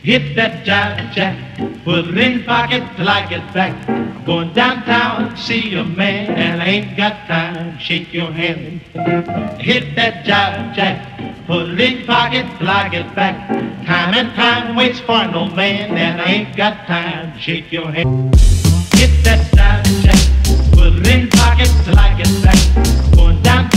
Hit that jive jack, put it in pocket till I get back. I'm going downtown to see a man, and I ain't got time to shake your hand. Hit that jive jack, put it in pocket till I get back. Time and time waits for no man, and I ain't got time to shake your hand. Hit that jive jack, put it in pocket till I get back. I'm going downtown